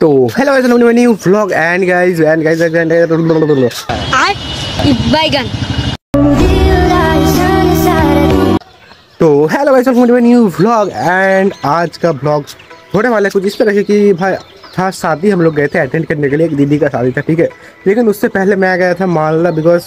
तो hello guys, welcome to new vlog and guys बैगन। तो hello guys, welcome to new vlog and आज का व्लॉग होने वाला है कुछ इस तरह कि भाई था शादी, हम लोग गए थे अटेंड करने के लिए, एक दीदी का शादी था, ठीक है। लेकिन उससे पहले मैं गया था मालदा, बिकॉज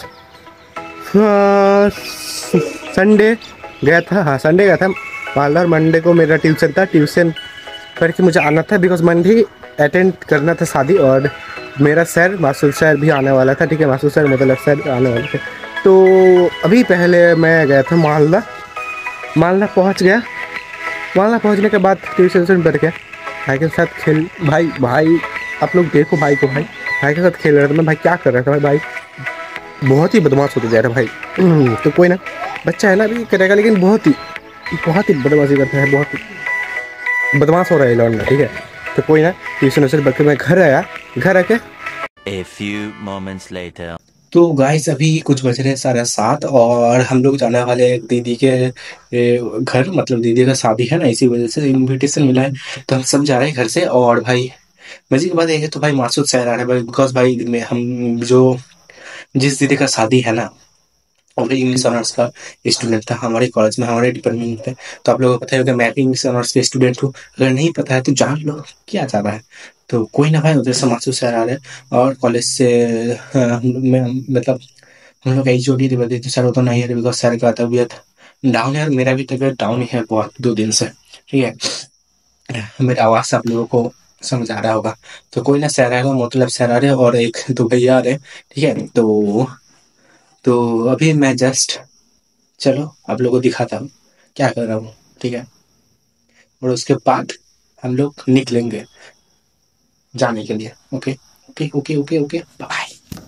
संडे गया था, हाँ संडे गया था मालदा और मंडे को मेरा ट्यूशन था, ट्यूशन करके मुझे आना था बिकॉज मंडे अटेंड करना था शादी। और मेरा सर मासूद सर भी आने वाला था, ठीक है, मासूद सर मतलब सर आने वाले थे। तो अभी पहले मैं गया था मालदा पहुंच गया। मालदा पहुंचने के बाद ट्यूशन पर गया, भाई के साथ खेल, भाई आप लोग देखो भाई को, भाई के साथ खेल रहा था मैं। भाई क्या कर रहा था भाई बहुत ही बदमाश होते जा रहा भाई। तो कोई ना, बच्चा है ना अभी करेगा, लेकिन बहुत ही बदमाशी करता है, बहुत ही बदमाश हो रहा है लौंडा, ठीक है। तो कोई ना, ट्यूशन वैसे बल्कि मैं घर आया, घर आके A few moments later. तो गाइस अभी कुछ बज रहे 7:30 और हम लोग जाने वाले एक दीदी के घर, मतलब दीदी का शादी है ना, इसी वजह से इनविटेशन मिला है तो हम सब जा रहे हैं घर से। और भाई मजे की बात है तो भाई मासूद सर आ रहे हैं भाई, बिकॉज भाई हम जो जिस दीदी का शादी है ना, और इंग्लिश ऑनर्स का स्टूडेंट था हमारे कॉलेज में, हमारे डिपार्टमेंट में। तो आप लोगों को पता है कि मैं भी इंग्लिश ऑनर्स के स्टूडेंट हूँ, अगर नहीं पता है तो जान लो क्या जा रहा है। तो कोई ना भाई, उधर से मासूद सर आ रहे हैं और कॉलेज से मतलब हम लोग एच ओ डी सर वो तो नहीं है, बिकॉज सर का तबीयत डाउन है और मेरा भी तबीयत डाउन ही है बहुत 2 दिन से, ठीक है। मेरी आवाज़ से आप लोगों को समझ आ रहा होगा। तो कोई ना, सर आएगा, मतलब सर आ रहे हैं और एक दो भैया आ रहे हैं, ठीक है। तो अभी मैं जस्ट, चलो आप लोगों को दिखाता हूँ क्या कर रहा हूँ, ठीक है। और उसके बाद हम लोग निकलेंगे जाने के लिए। Okay okay okay okay okay bye.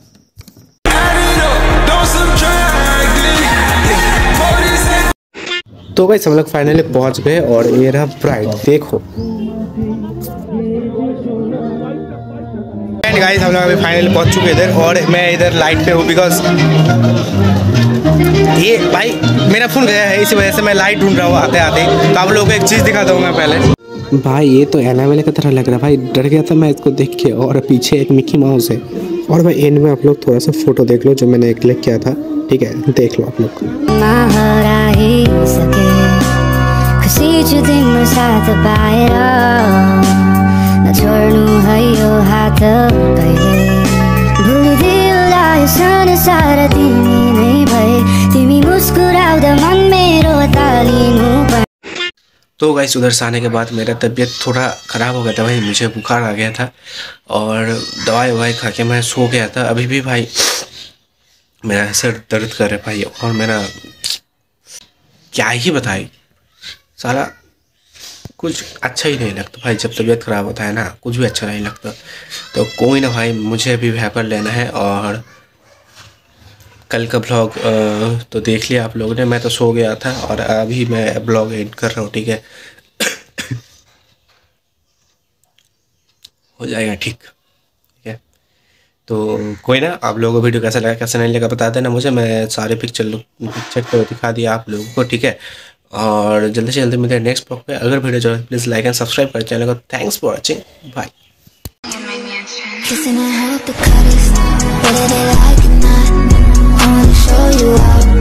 तो गाइस हम लोग फाइनली पहुंच गए और ये रहा ब्राइड, देखो गाइस हम लोग अभी फाइनली पहुंच चुके इधर और मैं इधर लाइट पे हूँ, बिकॉज ये भाई मेरा फ़ोन गया है, इसी वजह से मैं लाइट ढूंढ रहा हूँ आते आते। तो आप लोगों को एक चीज़ दिखा दूँगा पहले। भाई ये तो एनाबेले की तरह लग रहा है भाई, डर गया था मैं इसको देख के। और पीछे एक मिकी माउस है। और भाई एंड में आप लोग थोड़ा सा फोटो देख लो जो मैंने क्लिक किया था, ठीक है, देख लो आप लोग। तो गाइस उधर से आने के बाद मेरा तबीयत थोड़ा ख़राब हो गया था भाई, मुझे बुखार आ गया था और दवाई ववाई खा के मैं सो गया था। अभी भी भाई मेरा सर दर्द कर रहा है भाई, और मेरा क्या ही बताए, सारा कुछ अच्छा ही नहीं लगता भाई। जब तबीयत ख़राब होता है ना, कुछ भी अच्छा नहीं लगता। तो कोई ना भाई, मुझे अभी वैपर लेना है और कल का ब्लॉग तो देख लिया आप लोगों ने, मैं तो सो गया था और अभी मैं ब्लॉग एडिट कर रहा हूँ, ठीक है। हो जाएगा ठीक है। तो कोई ना, आप लोगों को वीडियो कैसा लगा कैसा नहीं लगा बता देना मुझे, मैं सारे पिक्चर तो दिखा दिया आप लोगों को, ठीक है। और जल्दी से जल्दी मिलते हैं नेक्स्ट ब्लॉग पे। अगर वीडियो जो है प्लीज़ लाइक एंड सब्सक्राइब कर चैनल को। Thanks for watching, bye. Show you out.